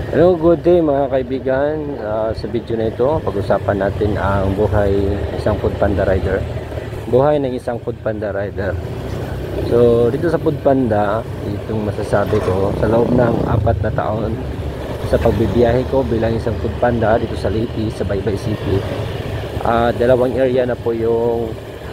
Hello, good day mga kaibigan. Sa video na ito, pag-usapan natin ang buhay ng isang food panda rider. Buhay ng isang food panda rider. So, dito sa food panda, itong masasabi ko, sa loob ng 4 na taon sa pagbibiyahe ko bilang isang food panda dito sa Leyte, sa Baybay City. Dalawang area na po yung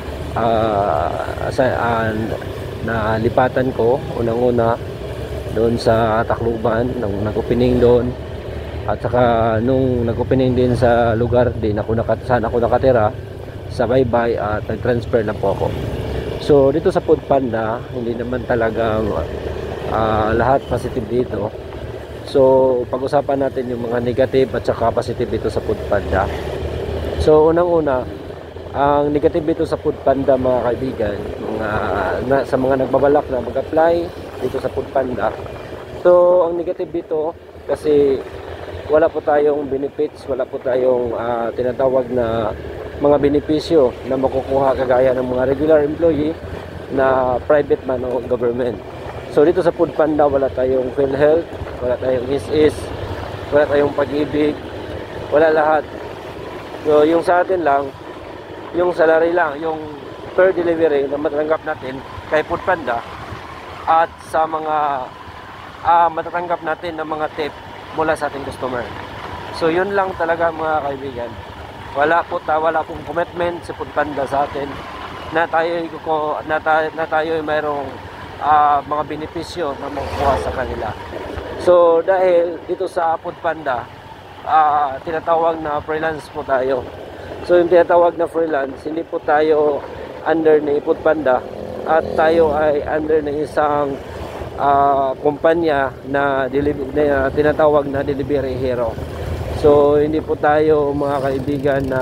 nalipatan ko. Unang-una doon sa Tacloban nung nag-opening doon, at saka nung nag-opening din sa lugar din saan ako nakatira sa Baybay, at nag-transfer na po ako. So dito sa food panda, hindi naman talagang lahat positive dito. So pag-usapan natin yung mga negative at saka positive dito sa food panda. So unang-una, ang negative dito sa food panda mga kaibigan, sa mga nagbabalak na mag-apply dito sa food panda. So ang negative dito, kasi wala po tayong benefits, wala po tayong tinatawag na mga benepisyo na makukuha kagaya ng mga regular employee na private man o government. So dito sa food panda, wala tayong PhilHealth, wala tayong ISIS, wala tayong Pag-ibig, wala lahat. So yung sa atin lang, yung salary lang, yung per delivery na matatanggap natin kay food panda, at sa mga matatanggap natin ng mga tip mula sa ating customer. So yun lang talaga mga kaibigan. Wala pong commitment sa food panda sa atin na tayo ay mayroong mga benepisyo na makukuha sa kanila. So dahil dito sa food panda, tinatawag na freelance po tayo. So yung tinatawag na freelance, hindi po tayo under ni food panda, at tayo ay under ng isang kumpanya na tinatawag na delivery hero. So hindi po tayo mga kaibigan na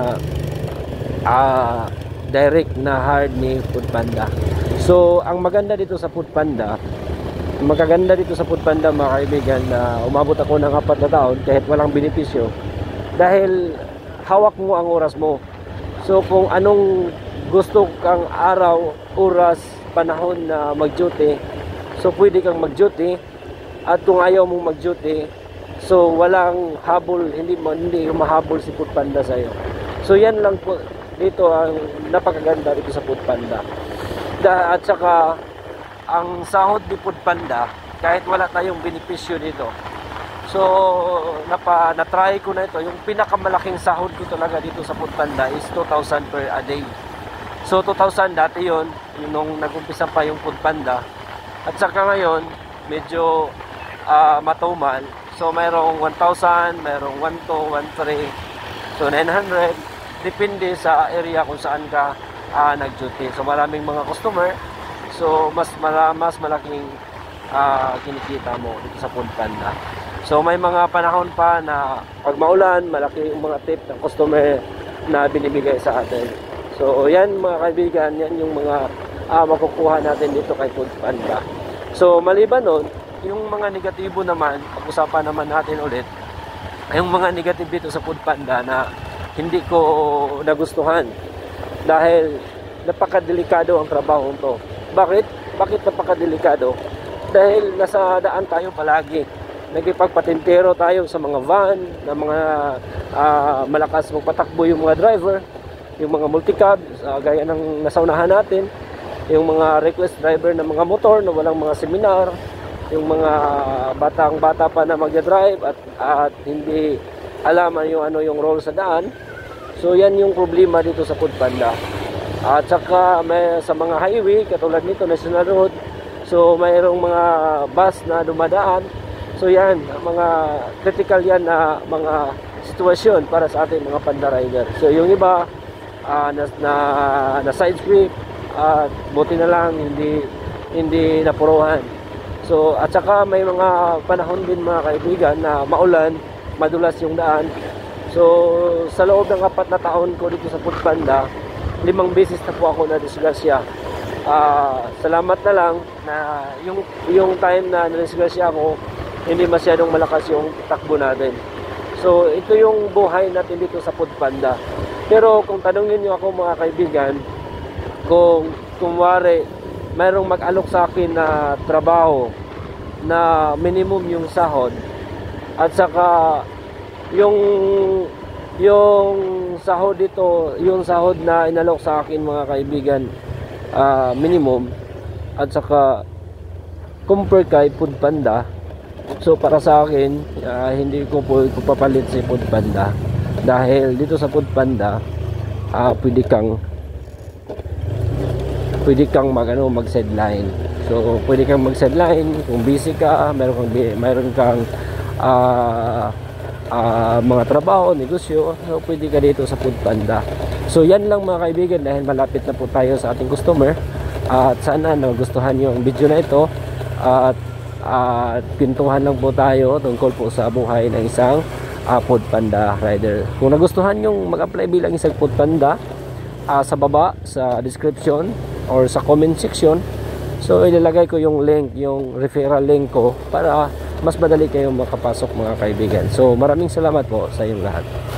direct na hard ni food panda. So ang maganda dito sa food panda, mga kaibigan, na umabot ako ng 4 na taon kahit walang benepisyo, dahil hawak mo ang oras mo. So kung anong gusto kang araw, oras, panahon na mag-duty, so pwede kang mag-duty. At kung ayaw mong mag-duty, so walang habol, hindi mahabol si food panda sa iyo. So yan lang po dito ang napakaganda dito sa food panda. At saka ang sahod ni food panda, kahit wala tayong benepisyo dito, so na-try ko na ito. Yung pinakamalaking sahod ko talaga dito sa food panda is 2,000 per a day. So 2,000 dati yon, nung nag-umpisa pa yung food panda. At saka ngayon, medyo matumal. So mayroong 1,000, mayroong 1,200, 1,300. So 900. Depende sa area kung saan ka nag-duty. So maraming mga customer. So mas malaking kinikita mo dito sa food panda. So may mga panahon pa na pag maulan, malaki yung mga tip ng customer na binibigay sa atin. So yan mga kaibigan, yan yung mga makukuha natin dito kay food panda. So maliban nun, yung mga negatibo naman, pag-usapan naman natin ulit, yung mga negative dito sa food panda na hindi ko nagustuhan, dahil napakadelikado ang trabaho nito. Bakit napakadelikado? Dahil nasa daan tayo palagi. Nagipagpatintero tayo sa mga van, na mga malakas magpatakbo yung mga driver, yung mga multicab, gaya ng nasaunahan natin, yung mga reckless driver na mga motor na walang mga seminar, yung mga batang-bata pa na magdadrive at hindi alam yung role sa daan. So yan yung problema dito sa food panda. At saka sa mga highway katulad nito, National Road, so mayroong mga bus na dumadaan. So yan, mga critical yan na mga sitwasyon para sa ating mga panda rider. So yung iba na side sweep, at buti na lang hindi napuruhan. So at saka may mga panahon din mga kaibigan na maulan, madulas yung daan. So sa loob ng 4 na taon ko dito sa food panda, 5 beses na po ako na-disgrasya. Salamat na lang na yung time na na-disgrasya ako, hindi masyadong malakas yung takbo natin. So ito yung buhay natin dito sa food panda. Pero kung tanungin niyo ako mga kaibigan, kung kumwari mayroong mag-alok sa akin na trabaho na minimum yung sahod, At saka yung yung sahod dito, yung sahod na inalok sa akin mga kaibigan, minimum. At saka compare kay Foodpanda, so para sa akin, hindi ko po papalit si Foodpanda, dahil dito sa Foodpanda, pwede kang mag sideline. So pwede kang mag sideline kung busy ka, mayroon kang mga trabaho, negosyo. So pwede ka dito sa Foodpanda. So yan lang mga kaibigan, dahil malapit na po tayo sa ating customer. At sana nagustuhan nyo ang video na ito, at pintuhan lang po tayo tungkol po sa buhay ng isang Foodpanda rider. Kung nagustuhan nyo mag-apply bilang isang Foodpanda, sa baba sa description or sa comment section, so ilalagay ko yung link, yung referral link ko, para mas madali kayong makapasok mga kaibigan. So maraming salamat po sa inyong lahat.